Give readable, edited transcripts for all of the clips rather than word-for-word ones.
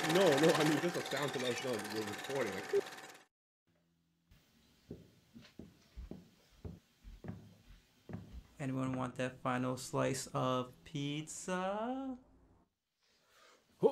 No, I mean just a sound to let us know that you're recording. Like, Anyone want that final slice of pizza? oh.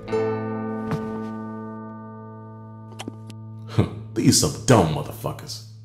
These some dumb motherfuckers.